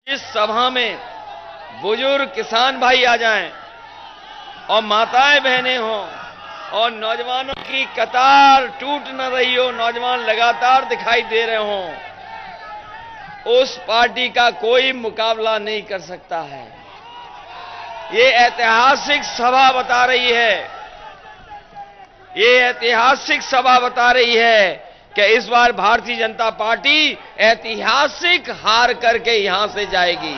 इस सभा में बुजुर्ग किसान भाई आ जाएं और माताएं बहनें हों और नौजवानों की कतार टूट न रही हो, नौजवान लगातार दिखाई दे रहे हों, उस पार्टी का कोई मुकाबला नहीं कर सकता है। ये ऐतिहासिक सभा बता रही है, ये ऐतिहासिक सभा बता रही है कि इस बार भारतीय जनता पार्टी ऐतिहासिक हार करके यहां से जाएगी।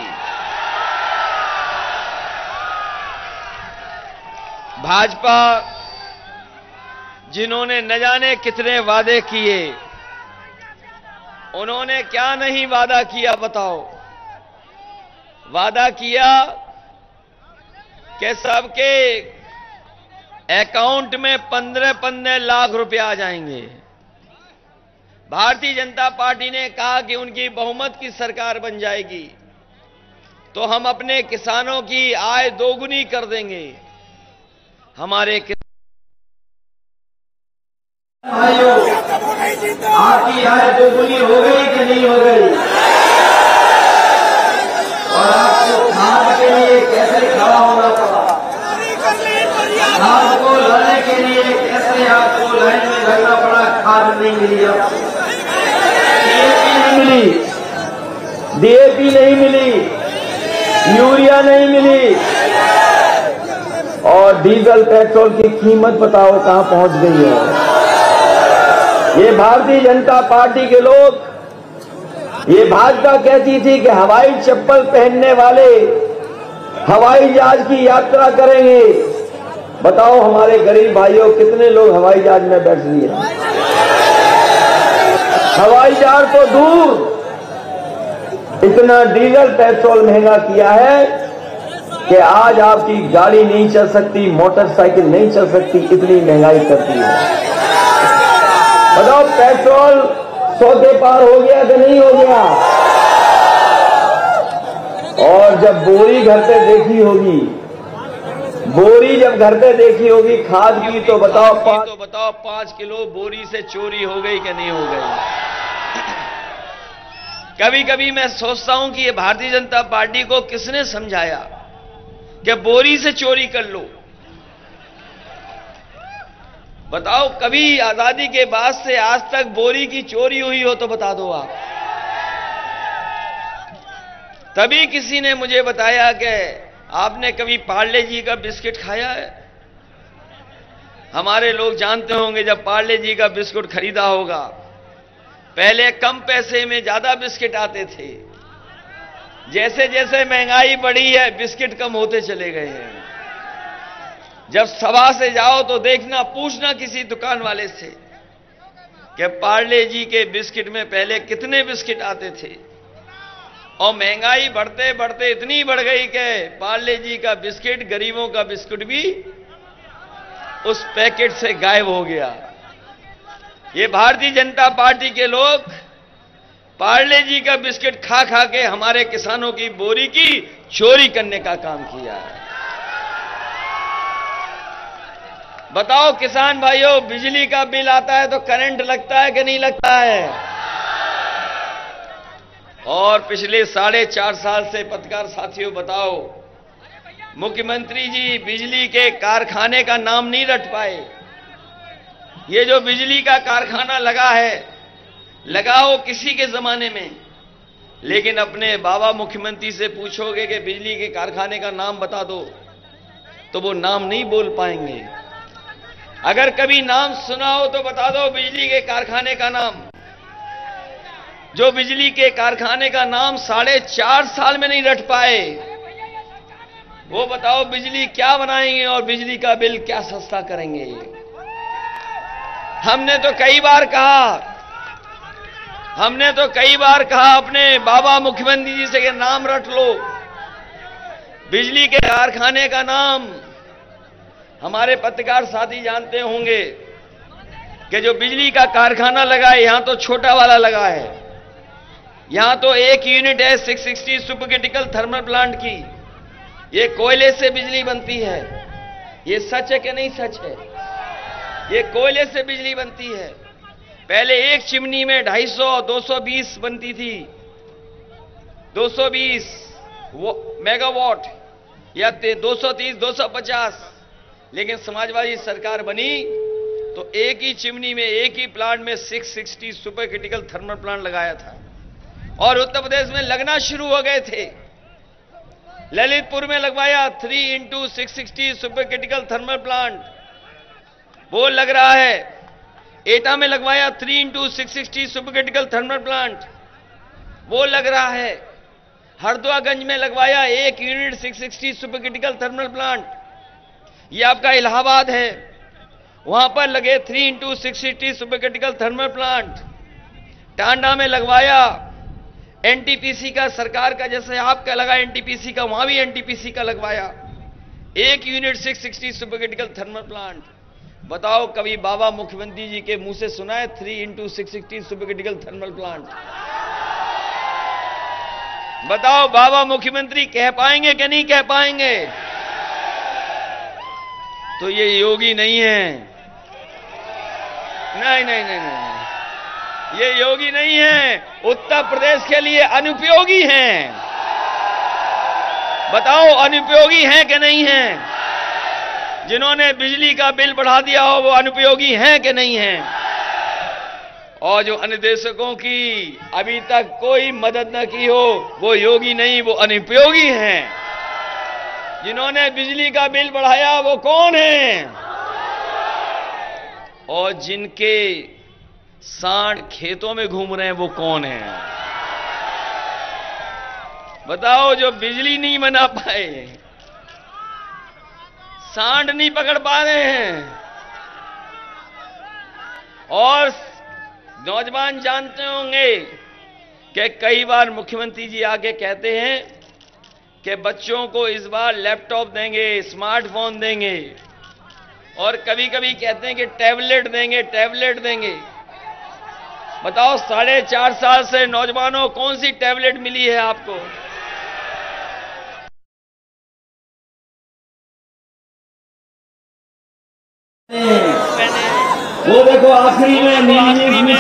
भाजपा जिन्होंने न जाने कितने वादे किए, उन्होंने क्या नहीं वादा किया बताओ। वादा किया कि सबके अकाउंट में 15-15 लाख रुपए आ जाएंगे। भारतीय जनता पार्टी ने कहा कि उनकी बहुमत की सरकार बन जाएगी तो हम अपने किसानों की आय दोगुनी कर देंगे। हमारे भाइयों, आपकी आय दोगुनी हो गई कि नहीं हो गई? और आपको खाद के लिए कैसे खड़ा होना पड़ा? खाद को लाने के लिए कैसे आपको लाइन में लगना पड़ा? खाद नहीं मिली, आपको डीएपी नहीं मिली, यूरिया नहीं मिली, और डीजल पेट्रोल की कीमत बताओ कहां पहुंच गई है। ये भारतीय जनता पार्टी के लोग, ये भाजपा कहती थी कि हवाई चप्पल पहनने वाले हवाई जहाज की यात्रा करेंगे। बताओ हमारे गरीब भाइयों, कितने लोग हवाई जहाज में बैठ लिए? हवाई जहाज तो दूर, इतना डीजल पेट्रोल महंगा किया है कि आज आपकी गाड़ी नहीं चल सकती, मोटरसाइकिल नहीं चल सकती, इतनी महंगाई करती है। बताओ पेट्रोल 100 के पार हो गया कि नहीं हो गया? और जब बोरी घर पे देखी होगी, बोरी जब घर पे देखी होगी खाद की, तो बताओ 5 किलो बोरी से चोरी हो गई कि नहीं हो गई? कभी कभी मैं सोचता हूं कि ये भारतीय जनता पार्टी को किसने समझाया कि बोरी से चोरी कर लो। बताओ कभी आजादी के बाद से आज तक बोरी की चोरी हुई हो तो बता दो आप। तभी किसी ने मुझे बताया कि आपने कभी पार्ले जी का बिस्किट खाया है? हमारे लोग जानते होंगे, जब पार्ले जी का बिस्कुट खरीदा होगा, पहले कम पैसे में ज्यादा बिस्किट आते थे। जैसे जैसे महंगाई बढ़ी है, बिस्किट कम होते चले गए हैं। जब सभा से जाओ तो देखना, पूछना किसी दुकान वाले से कि पार्ले जी के बिस्किट में पहले कितने बिस्किट आते थे। और महंगाई बढ़ते बढ़ते इतनी बढ़ गई कि पार्ले जी का बिस्किट, गरीबों का बिस्कुट भी उस पैकेट से गायब हो गया। ये भारतीय जनता पार्टी के लोग पार्ले जी का बिस्किट खा खा के हमारे किसानों की बोरी की चोरी करने का काम किया है। बताओ किसान भाइयों, बिजली का बिल आता है तो करंट लगता है कि नहीं लगता है? और पिछले 4.5 साल से पत्रकार साथियों बताओ, मुख्यमंत्री जी बिजली के कारखाने का नाम नहीं रट पाए। ये जो बिजली का कारखाना लगा है, लगाओ किसी के जमाने में, लेकिन अपने बाबा मुख्यमंत्री से पूछोगे कि बिजली के कारखाने का नाम बता दो तो वो नाम नहीं बोल पाएंगे। अगर कभी नाम सुना हो तो बता दो बिजली के कारखाने का नाम। जो बिजली के कारखाने का नाम 4.5 साल में नहीं रट पाए, वो बताओ बिजली क्या बनाएंगे और बिजली का बिल क्या सस्ता करेंगे। हमने तो कई बार कहा अपने बाबा मुख्यमंत्री जी से कि नाम रट लो बिजली के कारखाने का नाम। हमारे पत्रकार साथी जानते होंगे कि जो बिजली का कारखाना लगा है, यहां तो छोटा वाला लगा है, यहां तो एक यूनिट है 660 सुपर क्रिटिकल थर्मल प्लांट की। ये कोयले से बिजली बनती है। ये सच है कि नहीं सच है? ये कोयले से बिजली बनती है। पहले एक चिमनी में 250-220 बनती थी, 220 मेगावाट या 230, 250, लेकिन समाजवादी सरकार बनी तो एक ही चिमनी में, एक ही प्लांट में 660 सुपर क्रिटिकल थर्मल प्लांट लगाया था और उत्तर प्रदेश में लगना शुरू हो गए थे। ललितपुर में लगवाया 3 × 660 सुपर क्रिटिकल थर्मल प्लांट, वो लग रहा है। एटा में लगवाया 3 × 660 सुपर क्रिटिकल थर्मल प्लांट, वो लग रहा है। हरदोआगंज में लगवाया 1 unit 660 super critical thermal plant, ये आपका इलाहाबाद है, वहां पर लगे 3 × 660 super critical thermal plant. Tanda में लगवाया एनटीपीसी का, सरकार का जैसे आपका लगा एनटीपीसी का, वहां भी एनटीपीसी का लगवाया 1 unit 660 super critical thermal plant. बताओ कभी बाबा मुख्यमंत्री जी के मुंह से सुना है 3 × 660 सुपर क्रिटिकल थर्मल प्लांट? बताओ बाबा मुख्यमंत्री कह पाएंगे कि नहीं कह पाएंगे? तो ये योगी नहीं है, नहीं नहीं नहीं नहीं, ये योगी नहीं है, उत्तर प्रदेश के लिए अनुपयोगी हैं। बताओ अनुपयोगी हैं कि नहीं हैं? जिन्होंने बिजली का बिल बढ़ा दिया हो वो अनुपयोगी हैं कि नहीं हैं? और जो अन्यदेशकों की अभी तक कोई मदद न की हो वो योगी नहीं, वो अनुपयोगी हैं। जिन्होंने बिजली का बिल बढ़ाया वो कौन है? और जिनके सांड खेतों में घूम रहे हैं वो कौन है? बताओ, जो बिजली नहीं बना पाए, सांड नहीं पकड़ पा रहे हैं। और नौजवान जानते होंगे कि कई बार मुख्यमंत्री जी आके कहते हैं कि बच्चों को इस बार लैपटॉप देंगे, स्मार्टफोन देंगे, और कभी कभी कहते हैं कि टैबलेट देंगे, टैबलेट देंगे। बताओ 4.5 साल से नौजवानों कौन सी टैबलेट मिली है आपको? वो देखो आखिरी में नीली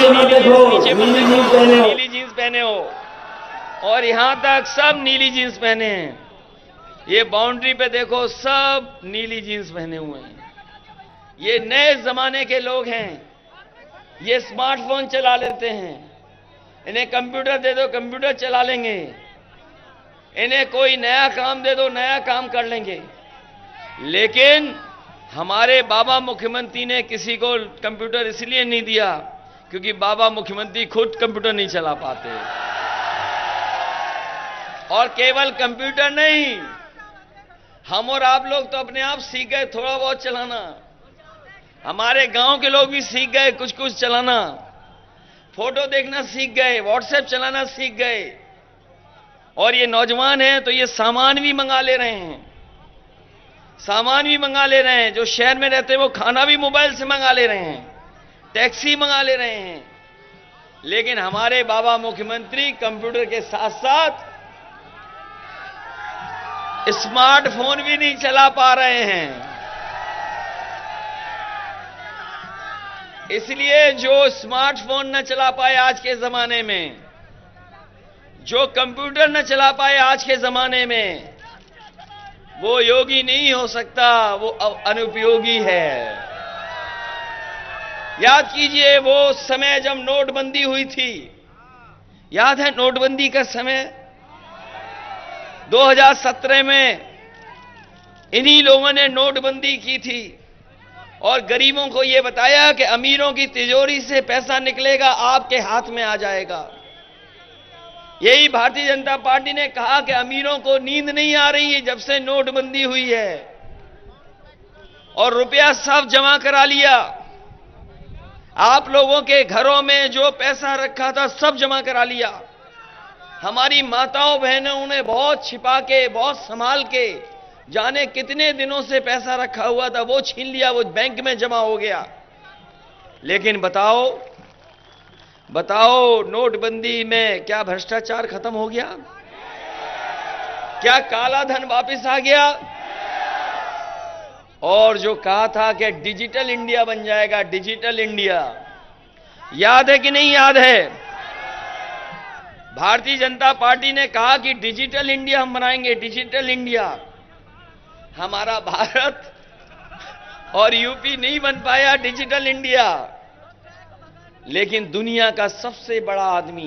जींस पहने हो, और यहां तक सब नीली जींस पहने हैं। ये बाउंड्री पे देखो सब नीली जींस पहने हुए हैं। ये नए जमाने के लोग हैं, ये स्मार्टफोन चला लेते हैं। इन्हें कंप्यूटर दे दो, कंप्यूटर चला लेंगे। इन्हें कोई नया काम दे दो, नया काम कर लेंगे। लेकिन हमारे बाबा मुख्यमंत्री ने किसी को कंप्यूटर इसलिए नहीं दिया क्योंकि बाबा मुख्यमंत्री खुद कंप्यूटर नहीं चला पाते। और केवल कंप्यूटर नहीं, हम और आप लोग तो अपने आप सीख गए थोड़ा बहुत चलाना। हमारे गांव के लोग भी सीख गए कुछ कुछ चलाना, फोटो देखना सीख गए, व्हाट्सएप चलाना सीख गए। और ये नौजवान हैं तो ये सामान भी मंगा ले रहे हैं, सामान भी मंगा ले रहे हैं। जो शहर में रहते हैं वो खाना भी मोबाइल से मंगा ले रहे हैं, टैक्सी मंगा ले रहे हैं। लेकिन हमारे बाबा मुख्यमंत्री कंप्यूटर के साथ साथ स्मार्टफोन भी नहीं चला पा रहे हैं। इसलिए जो स्मार्टफोन न चला पाए आज के जमाने में, जो कंप्यूटर न चला पाए आज के जमाने में, वो योगी नहीं हो सकता, वो अनुपयोगी है। याद कीजिए वो समय जब नोटबंदी हुई थी, याद है नोटबंदी का समय? 2017 में इन्हीं लोगों ने नोटबंदी की थी और गरीबों को यह बताया कि अमीरों की तिजोरी से पैसा निकलेगा, आपके हाथ में आ जाएगा। यही भारतीय जनता पार्टी ने कहा कि अमीरों को नींद नहीं आ रही है जब से नोटबंदी हुई है, और रुपया सब जमा करा लिया। आप लोगों के घरों में जो पैसा रखा था सब जमा करा लिया। हमारी माताओं बहनों ने बहुत छिपा के, बहुत संभाल के, जाने कितने दिनों से पैसा रखा हुआ था वो छीन लिया, वो बैंक में जमा हो गया। लेकिन बताओ नोटबंदी में क्या भ्रष्टाचार खत्म हो गया? क्या काला धन वापस आ गया? और जो कहा था कि डिजिटल इंडिया बन जाएगा, डिजिटल इंडिया, याद है कि नहीं याद है? भारतीय जनता पार्टी ने कहा कि डिजिटल इंडिया हम बनाएंगे, डिजिटल इंडिया। हमारा भारत और यूपी नहीं बन पाया डिजिटल इंडिया, लेकिन दुनिया का सबसे बड़ा आदमी,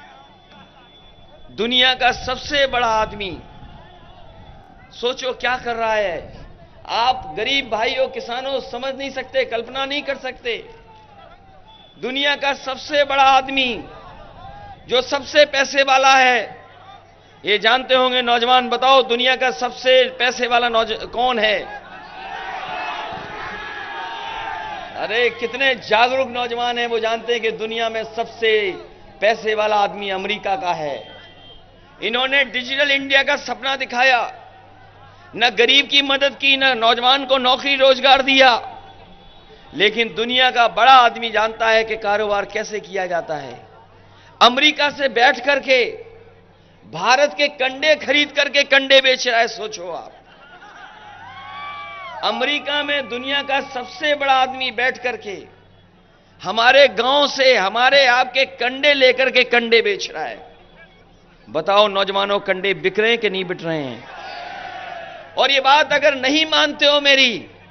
दुनिया का सबसे बड़ा आदमी सोचो क्या कर रहा है। आप गरीब भाइयों, किसानों समझ नहीं सकते, कल्पना नहीं कर सकते। दुनिया का सबसे बड़ा आदमी जो सबसे पैसे वाला है, ये जानते होंगे नौजवान, बताओ दुनिया का सबसे पैसे वाला कौन है? अरे कितने जागरूक नौजवान हैं, वो जानते हैं कि दुनिया में सबसे पैसे वाला आदमी अमेरिका का है। इन्होंने डिजिटल इंडिया का सपना दिखाया, न गरीब की मदद की, न नौजवान को नौकरी रोजगार दिया, लेकिन दुनिया का बड़ा आदमी जानता है कि कारोबार कैसे किया जाता है। अमेरिका से बैठ करके भारत के कंडे खरीद करके कंडे बेच रहा है। सोचो आप, अमेरिका में दुनिया का सबसे बड़ा आदमी बैठ करके हमारे गांव से हमारे आपके कंडे लेकर के कंडे बेच रहा है। बताओ नौजवानों, कंडे बिक रहे हैं कि नहीं बिक रहे हैं? और ये बात अगर नहीं मानते हो मेरी,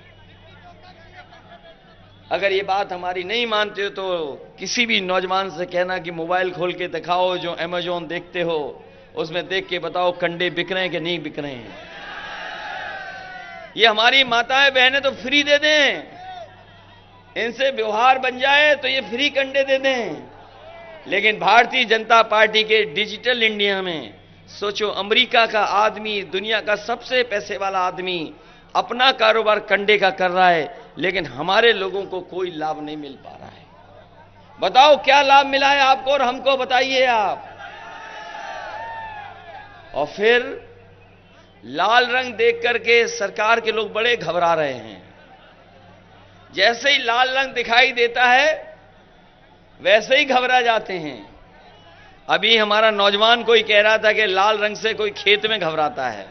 अगर ये बात हमारी नहीं मानते हो तो किसी भी नौजवान से कहना कि मोबाइल खोल के दिखाओ, जो अमेज़न देखते हो उसमें देख के बताओ कंडे बिक रहे हैं कि नहीं बिक रहे हैं। ये हमारी माताएं बहनें तो फ्री दे दें, इनसे व्यवहार बन जाए तो ये फ्री कंडे दे दें, लेकिन भारतीय जनता पार्टी के डिजिटल इंडिया में सोचो, अमेरिका का आदमी, दुनिया का सबसे पैसे वाला आदमी अपना कारोबार कंडे का कर रहा है, लेकिन हमारे लोगों को कोई लाभ नहीं मिल पा रहा है। बताओ क्या लाभ मिला है आपको और हमको बताइए आप। और फिर लाल रंग देख करके सरकार के लोग बड़े घबरा रहे हैं। जैसे ही लाल रंग दिखाई देता है वैसे ही घबरा जाते हैं। अभी हमारा नौजवान कोई कह रहा था कि लाल रंग से कोई खेत में घबराता है,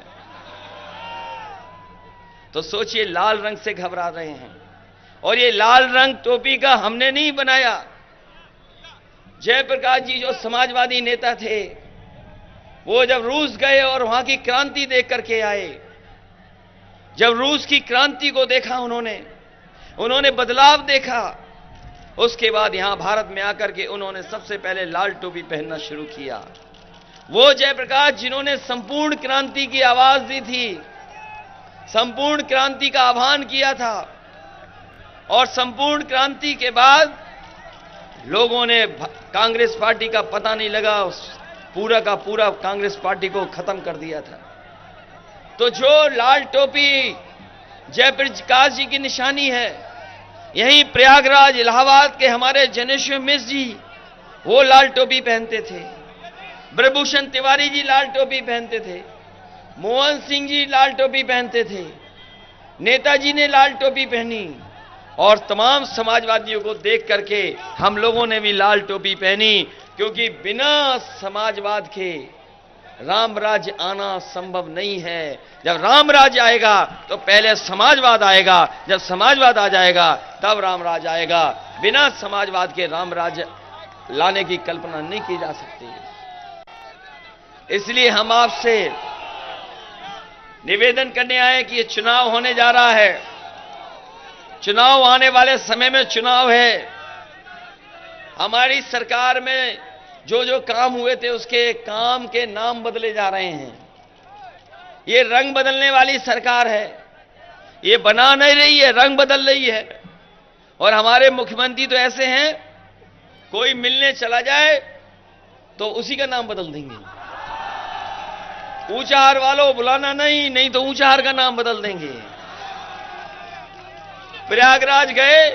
तो सोचिए लाल रंग से घबरा रहे हैं। और ये लाल रंग टोपी का हमने नहीं बनाया। जयप्रकाश जी जो समाजवादी नेता थे, वो जब रूस गए और वहां की क्रांति देख करके आए, जब रूस की क्रांति को देखा उन्होंने बदलाव देखा, उसके बाद यहां भारत में आकर के उन्होंने सबसे पहले लाल टोपी पहनना शुरू किया। वो जयप्रकाश जिन्होंने संपूर्ण क्रांति की आवाज दी थी, संपूर्ण क्रांति का आह्वान किया था, और संपूर्ण क्रांति के बाद लोगों ने कांग्रेस पार्टी का पता नहीं लगा, पूरा का पूरा कांग्रेस पार्टी को खत्म कर दिया था। तो जो लाल टोपी जयप्रकाश जी की निशानी है, यहीं प्रयागराज इलाहाबाद के हमारे जनेश्वर मिश्र जी वो लाल टोपी पहनते थे, ब्रजभूषण तिवारी जी लाल टोपी पहनते थे, मोहन सिंह जी लाल टोपी पहनते थे, नेताजी ने लाल टोपी पहनी, और तमाम समाजवादियों को देख करके हम लोगों ने भी लाल टोपी पहनी, क्योंकि बिना समाजवाद के राम राज्य आना संभव नहीं है। जब राम राज्य आएगा तो पहले समाजवाद आएगा, जब समाजवाद आ जाएगा तब राम राज्य आएगा। बिना समाजवाद के राम राज्य लाने की कल्पना नहीं की जा सकती। इसलिए हम आपसे निवेदन करने आए कि ये चुनाव होने जा रहा है, चुनाव आने वाले समय में चुनाव है। हमारी सरकार में जो जो काम हुए थे उसके काम के नाम बदले जा रहे हैं। ये रंग बदलने वाली सरकार है, ये बना नहीं रही है, रंग बदल रही है। और हमारे मुख्यमंत्री तो ऐसे हैं, कोई मिलने चला जाए तो उसी का नाम बदल देंगे। ऊंचाहार वालों बुलाना नहीं तो ऊंचाहार का नाम बदल देंगे। प्रयागराज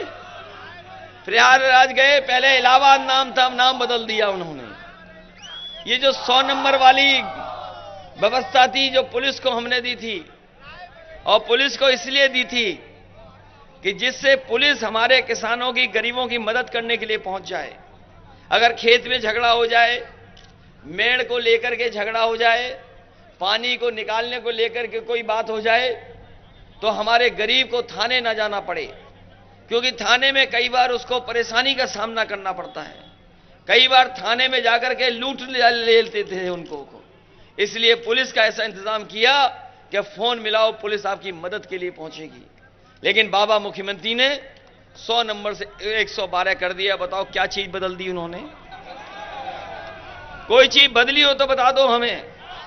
गए, पहले इलाहाबाद नाम था, नाम बदल दिया उन्होंने। ये जो 100 नंबर वाली व्यवस्था थी जो पुलिस को हमने दी थी, और पुलिस को इसलिए दी थी कि जिससे पुलिस हमारे किसानों की, गरीबों की मदद करने के लिए पहुंच जाए। अगर खेत में झगड़ा हो जाए, मेड़ को लेकर के झगड़ा हो जाए, पानी को निकालने को लेकर के कोई बात हो जाए, तो हमारे गरीब को थाने ना जाना पड़े, क्योंकि थाने में कई बार उसको परेशानी का सामना करना पड़ता है। कई बार थाने में जाकर के लूट लेते थे उनको को। इसलिए पुलिस का ऐसा इंतजाम किया कि फोन मिलाओ, पुलिस आपकी मदद के लिए पहुंचेगी। लेकिन बाबा मुख्यमंत्री ने 100 नंबर से 112 कर दिया। बताओ क्या चीज बदल दी उन्होंने? कोई चीज बदली हो तो बता दो हमें।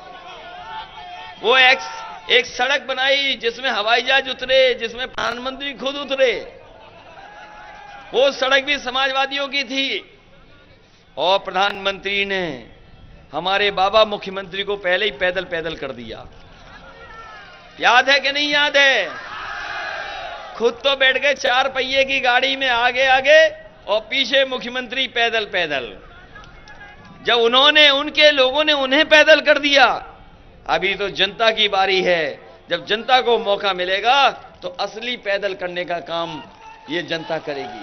वो एक सड़क बनाई जिसमें हवाई जहाज उतरे, जिसमें प्रधानमंत्री खुद उतरे। वो सड़क भी समाजवादियों की थी। और प्रधानमंत्री ने हमारे बाबा मुख्यमंत्री को पहले ही पैदल पैदल कर दिया। याद है कि नहीं याद है? खुद तो बैठ गए 4 पहिए की गाड़ी में आगे आगे और पीछे मुख्यमंत्री पैदल पैदल। जब उनके लोगों ने उन्हें पैदल कर दिया, अभी तो जनता की बारी है। जब जनता को मौका मिलेगा तो असली पैदल करने का काम ये जनता करेगी।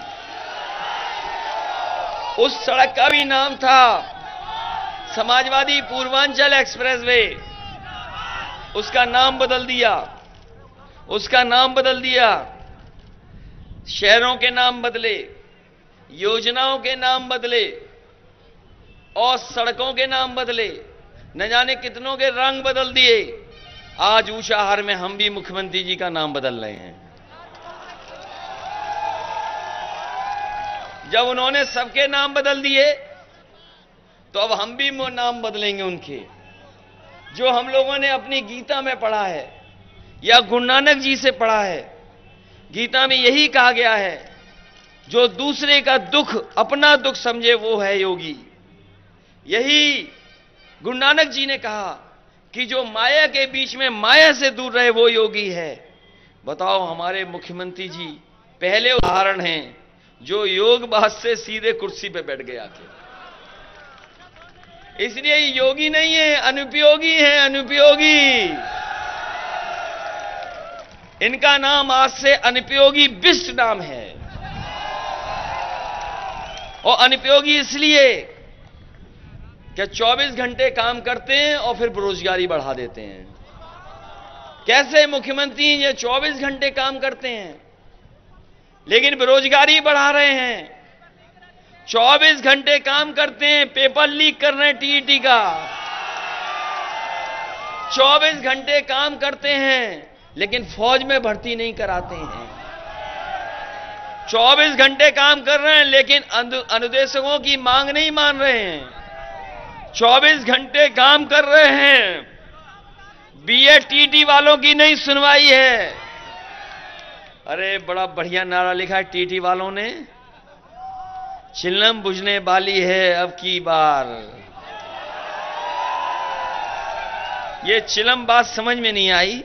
उस सड़क का भी नाम था समाजवादी पूर्वांचल एक्सप्रेसवे। उसका नाम बदल दिया, उसका नाम बदल दिया। शहरों के नाम बदले, योजनाओं के नाम बदले और सड़कों के नाम बदले, न जाने कितनों के रंग बदल दिए। आज ऊंचाहार में हम भी मुख्यमंत्री जी का नाम बदल रहे हैं। जब उन्होंने सबके नाम बदल दिए तो अब हम भी नाम बदलेंगे उनके। जो हम लोगों ने अपनी गीता में पढ़ा है या गुरु नानक जी से पढ़ा है, गीता में यही कहा गया है, जो दूसरे का दुख अपना दुख समझे वो है योगी। यही गुरु नानक जी ने कहा कि जो माया के बीच में माया से दूर रहे वो योगी है। बताओ, हमारे मुख्यमंत्री जी पहले उदाहरण हैं जो योग बात से सीधे कुर्सी पे बैठ गया थे। इसलिए योगी नहीं है, अनुपयोगी है, अनुपयोगी। इनका नाम आज से अनुपयोगी बिष्ट नाम है। और अनुपयोगी इसलिए कि 24 घंटे काम करते हैं और फिर बेरोजगारी बढ़ा देते हैं। कैसे मुख्यमंत्री ये 24 घंटे काम करते हैं लेकिन बेरोजगारी बढ़ा रहे हैं? 24 घंटे काम करते हैं, पेपर लीक कर रहे हैं टीईटी का। 24 घंटे काम करते हैं लेकिन फौज में भर्ती नहीं कराते हैं। 24 घंटे काम कर रहे हैं लेकिन अनुदेशकों की मांग नहीं मान रहे हैं। 24 घंटे काम कर रहे हैं, बीएटीटी वालों की नहीं सुनवाई है। अरे बड़ा बढ़िया नारा लिखा है टीटी वालों ने, चिलम बुझने वाली है अब की बार। ये चिलम बात समझ में नहीं आई,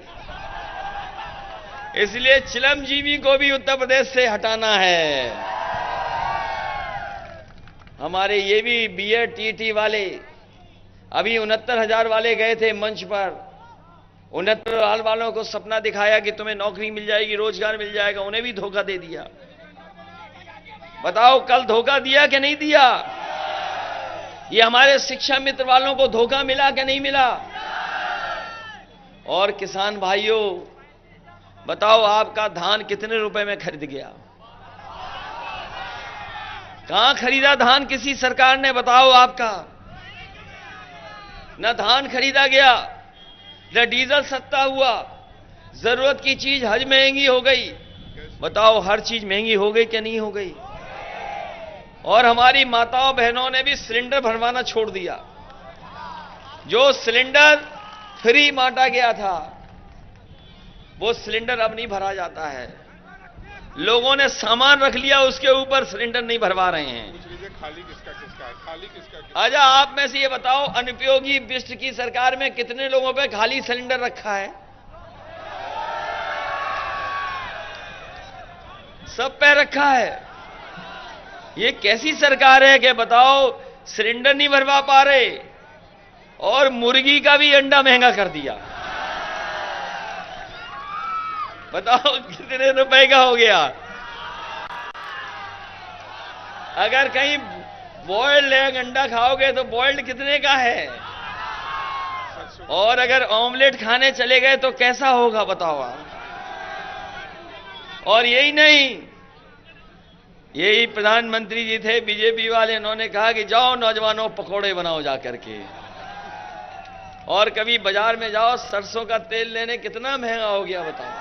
इसलिए चिलम जीवी को भी उत्तर प्रदेश से हटाना है। हमारे ये भी बीएटीटी वाले अभी 69,000 वाले गए थे मंच पर। 69,000 वालों को सपना दिखाया कि तुम्हें नौकरी मिल जाएगी, रोजगार मिल जाएगा, उन्हें भी धोखा दे दिया। बताओ कल धोखा दिया कि नहीं दिया? ये हमारे शिक्षा मित्र वालों को धोखा मिला कि नहीं मिला? और किसान भाइयों बताओ, आपका धान कितने रुपए में खरीद गया? कहां खरीदा धान किसी सरकार ने? बताओ आपका न धान खरीदा गया, न डीजल सस्ता हुआ। जरूरत की चीज हज महंगी हो गई। बताओ हर चीज महंगी हो गई कि नहीं हो गई? और हमारी माताओं बहनों ने भी सिलेंडर भरवाना छोड़ दिया। जो सिलेंडर फ्री बांटा गया था वो सिलेंडर अब नहीं भरा जाता है। लोगों ने सामान रख लिया, उसके ऊपर सिलेंडर नहीं भरवा रहे हैं। खाली किसका है? खाली किसका? अच्छा आप में से ये बताओ, अनुपयोगी बिष्ट की सरकार में कितने लोगों पे खाली सिलेंडर रखा है? सब पे रखा है। ये कैसी सरकार है कि बताओ सिलेंडर नहीं भरवा पा रहे और मुर्गी का भी अंडा महंगा कर दिया। बताओ कितने रुपए का हो गया? अगर कहीं बॉइल्ड एग अंडा खाओगे तो बॉइल्ड कितने का है? और अगर ऑमलेट खाने चले गए तो कैसा होगा बताओ आप? और यही नहीं, यही प्रधानमंत्री जी थे बीजेपी वाले, उन्होंने कहा कि जाओ नौजवानों पकोड़े बनाओ जा करके। और कभी बाजार में जाओ, सरसों का तेल लेने कितना महंगा हो गया बताओ।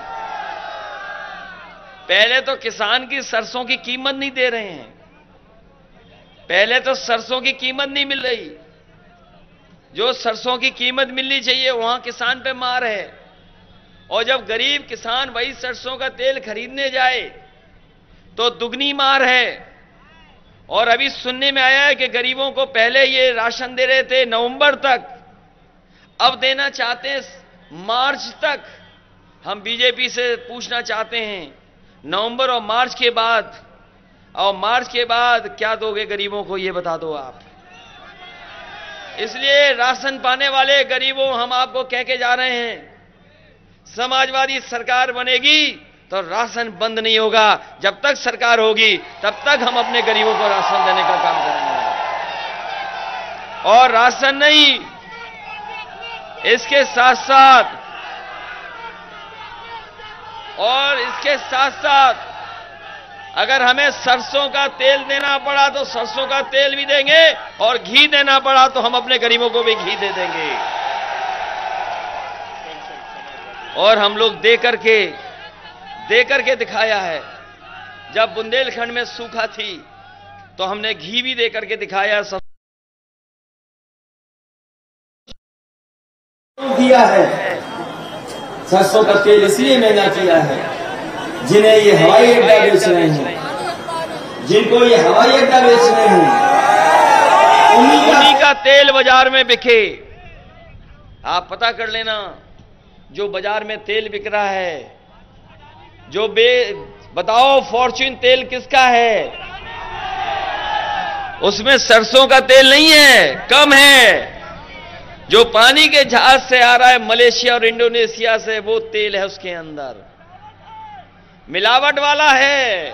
पहले तो किसान की सरसों की कीमत नहीं दे रहे हैं, पहले तो सरसों की कीमत नहीं मिल रही। जो सरसों की कीमत मिलनी चाहिए वहां किसान पे मार है, और जब गरीब किसान वही सरसों का तेल खरीदने जाए तो दुगनी मार है। और अभी सुनने में आया है कि गरीबों को पहले ये राशन दे रहे थे नवंबर तक, अब देना चाहते हैं मार्च तक। हम बीजेपी से पूछना चाहते हैं, नवंबर और मार्च के बाद, और मार्च के बाद क्या दोगे गरीबों को, ये बता दो आप। इसलिए राशन पाने वाले गरीबों, हम आपको कह के जा रहे हैं, समाजवादी सरकार बनेगी तो राशन बंद नहीं होगा। जब तक सरकार होगी तब तक हम अपने गरीबों को राशन देने का काम करेंगे। और राशन नहीं, इसके साथ साथ, और इसके साथ साथ अगर हमें सरसों का तेल देना पड़ा तो सरसों का तेल भी देंगे, और घी देना पड़ा तो हम अपने गरीबों को भी घी दे देंगे। और हम लोग दे करके दिखाया है। जब बुंदेलखंड में सूखा थी तो हमने घी भी दे करके दिखाया। किया है सरसों का तेल इसलिए महंगा किया है, जिन्हें ये हवाई अड्डा बेच रहे हैं, जिनको ये हवाई अड्डा बेच रहे हैं, उन्हीं का तेल बाजार में बिके। आप पता कर लेना, जो बाजार में तेल बिक रहा है, जो बताओ फॉर्च्यून तेल किसका है, उसमें सरसों का तेल नहीं है, कम है। जो पानी के जहाज से आ रहा है मलेशिया और इंडोनेशिया से, वो तेल है उसके अंदर, मिलावट वाला है,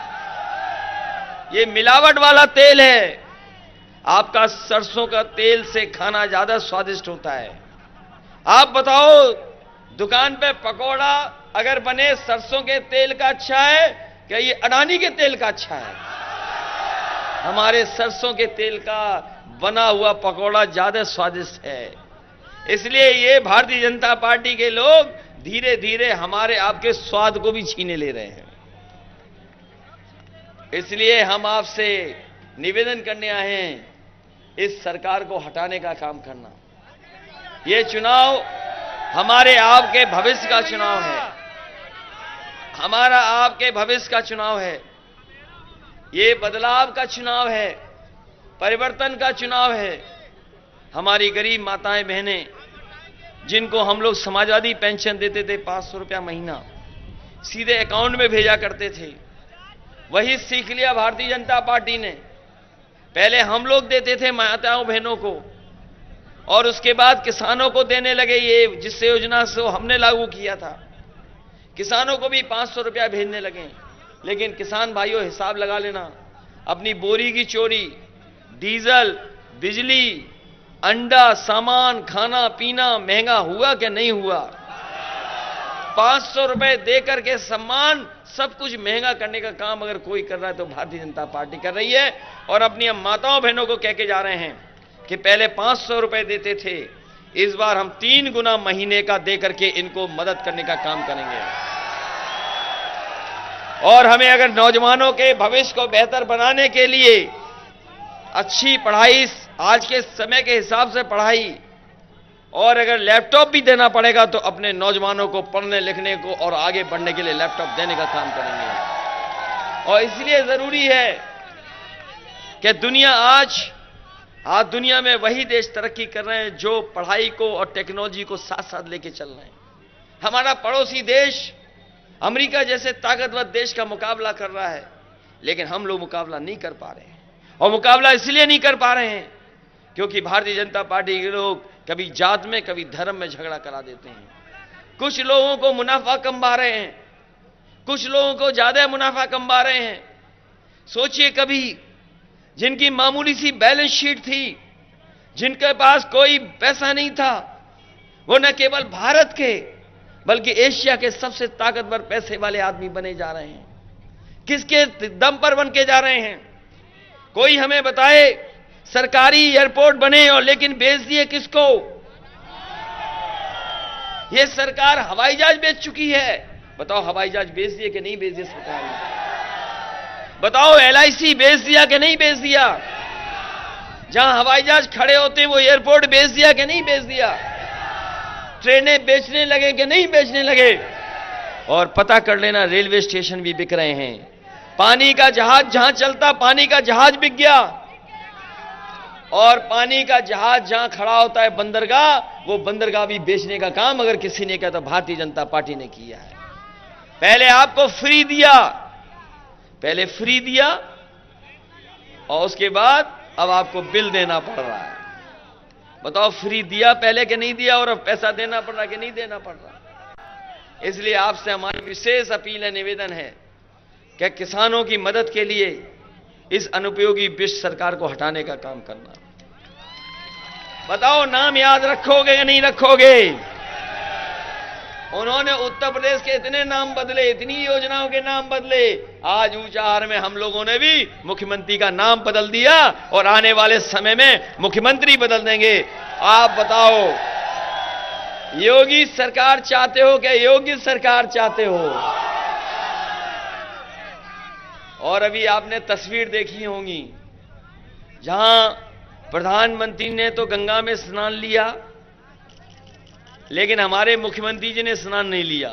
ये मिलावट वाला तेल है। आपका सरसों का तेल से खाना ज्यादा स्वादिष्ट होता है। आप बताओ, दुकान पे पकोड़ा अगर बने सरसों के तेल का अच्छा है क्या ये अडानी के तेल का अच्छा है? हमारे सरसों के तेल का बना हुआ पकोड़ा ज्यादा स्वादिष्ट है। इसलिए ये भारतीय जनता पार्टी के लोग धीरे धीरे हमारे आपके स्वाद को भी छीने ले रहे हैं। इसलिए हम आपसे निवेदन करने आए हैं, इस सरकार को हटाने का काम करना। ये चुनाव हमारे आपके भविष्य का चुनाव है, हमारा आपके भविष्य का चुनाव है। ये बदलाव का चुनाव है, परिवर्तन का चुनाव है। हमारी गरीब माताएं बहनें, जिनको हम लोग समाजवादी पेंशन देते थे 500 रुपया महीना, सीधे अकाउंट में भेजा करते थे, वही सीख लिया भारतीय जनता पार्टी ने। पहले हम लोग देते थे माताओं बहनों को, और उसके बाद किसानों को देने लगे। ये जिस योजना से हमने लागू किया था, किसानों को भी 500 रुपया भेजने लगे। लेकिन किसान भाइयों, हिसाब लगा लेना, अपनी बोरी की चोरी, डीजल, बिजली, अंडा, सामान, खाना पीना महंगा हुआ कि नहीं हुआ? 500 रुपए देकर के सम्मान, सब कुछ महंगा करने का काम अगर कोई कर रहा है तो भारतीय जनता पार्टी कर रही है। और अपनी माताओं बहनों को कह के जा रहे हैं कि पहले 500 रुपए देते थे, इस बार हम 3 गुना महीने का देकर के इनको मदद करने का काम करेंगे। और हमें अगर नौजवानों के भविष्य को बेहतर बनाने के लिए अच्छी पढ़ाई, आज के समय के हिसाब से पढ़ाई, और अगर लैपटॉप भी देना पड़ेगा तो अपने नौजवानों को पढ़ने लिखने को और आगे बढ़ने के लिए लैपटॉप देने का काम करेंगे। और इसलिए जरूरी है कि आज दुनिया में वही देश तरक्की कर रहे हैं जो पढ़ाई को और टेक्नोलॉजी को साथ साथ लेके चल रहे हैं। हमारा पड़ोसी देश अमेरिका जैसे ताकतवर देश का मुकाबला कर रहा है, लेकिन हम लोग मुकाबला नहीं कर पा रहे हैं। और मुकाबला इसलिए नहीं कर पा रहे हैं क्योंकि भारतीय जनता पार्टी के लोग कभी जात में कभी धर्म में झगड़ा करा देते हैं। कुछ लोगों को मुनाफा कमा रहे हैं, कुछ लोगों को ज्यादा मुनाफा कमा रहे हैं। सोचिए, कभी जिनकी मामूली सी बैलेंस शीट थी, जिनके पास कोई पैसा नहीं था, वो न केवल भारत के बल्कि एशिया के सबसे ताकतवर पैसे वाले आदमी बने जा रहे हैं। किसके दम पर बन के जा रहे हैं? कोई हमें बताए। सरकारी एयरपोर्ट बने और लेकिन बेच दिए किसको? ये सरकार हवाई जहाज बेच चुकी है। बताओ हवाई जहाज बेच दिए कि नहीं बेच दिए सरकार ने? बताओ LIC बेच दिया कि नहीं बेच दिया? जहां हवाई जहाज खड़े होते वो एयरपोर्ट बेच दिया कि नहीं बेच दिया? ट्रेनें बेचने लगे कि नहीं बेचने लगे? और पता कर लेना रेलवे स्टेशन भी बिक रहे हैं। पानी का जहाज जहां चलता पानी का जहाज बिक गया, और पानी का जहाज जहां खड़ा होता है बंदरगाह, वो बंदरगाह भी बेचने का काम अगर किसी ने किया तो भारतीय जनता पार्टी ने किया है। पहले आपको फ्री दिया, पहले फ्री दिया और उसके बाद अब आपको बिल देना पड़ रहा है। बताओ फ्री दिया पहले कि नहीं दिया, और अब पैसा देना पड़ रहा कि नहीं देना पड़ रहा? इसलिए आपसे हमारी विशेष अपील है, निवेदन है कि किसानों की मदद के लिए इस अनुपयोगी विष सरकार को हटाने का काम करना। बताओ नाम याद रखोगे या नहीं रखोगे? उन्होंने उत्तर प्रदेश के इतने नाम बदले, इतनी योजनाओं के नाम बदले। आज ऊंचाहार में हम लोगों ने भी मुख्यमंत्री का नाम बदल दिया और आने वाले समय में मुख्यमंत्री बदल देंगे। आप बताओ योगी सरकार चाहते हो क्या योग्य सरकार चाहते हो? और अभी आपने तस्वीर देखी होंगी जहां प्रधानमंत्री ने तो गंगा में स्नान लिया, लेकिन हमारे मुख्यमंत्री जी ने स्नान नहीं लिया।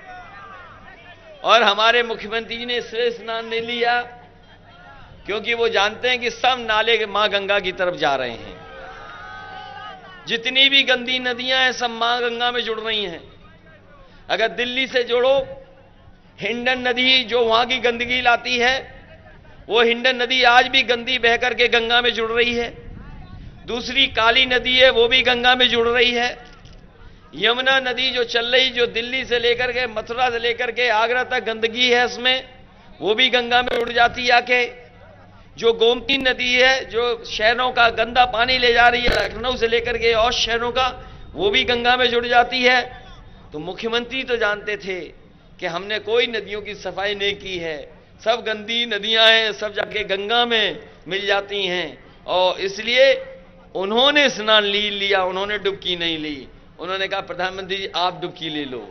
और हमारे मुख्यमंत्री जी ने इसलिए स्नान नहीं लिया क्योंकि वो जानते हैं कि सब नाले मां गंगा की तरफ जा रहे हैं। जितनी भी गंदी नदियां हैं सब मां गंगा में जुड़ रही हैं। अगर दिल्ली से जोड़ो, हिंडन नदी जो वहां की गंदगी लाती है, वो हिंडन नदी आज भी गंदी बह करके गंगा में जुड़ रही है। दूसरी काली नदी है वो भी गंगा में जुड़ रही है। यमुना नदी जो चल रही, जो दिल्ली से लेकर के मथुरा से लेकर के आगरा तक गंदगी है उसमें, वो भी गंगा में उड़ जाती है आके। जो गोमती नदी है जो शहरों का गंदा पानी ले जा रही है लखनऊ से लेकर के और शहरों का, वो भी गंगा में जुड़ जाती है। तो मुख्यमंत्री तो जानते थे कि हमने कोई नदियों की सफाई नहीं की है, सब गंदी नदियां हैं, सब जाके गंगा में मिल जाती हैं। और इसलिए उन्होंने स्नान लिया, उन्होंने डुबकी नहीं ली। उन्होंने कहा प्रधानमंत्री जी आप डुबकी ले लो।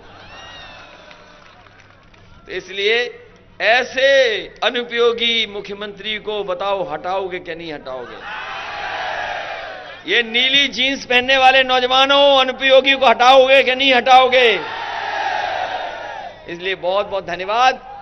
तो इसलिए ऐसे अनुपयोगी मुख्यमंत्री को बताओ हटाओगे क्या नहीं हटाओगे? ये नीली जीन्स पहनने वाले नौजवानों, अनुपयोगी को हटाओगे क्या नहीं हटाओगे? इसलिए बहुत बहुत धन्यवाद।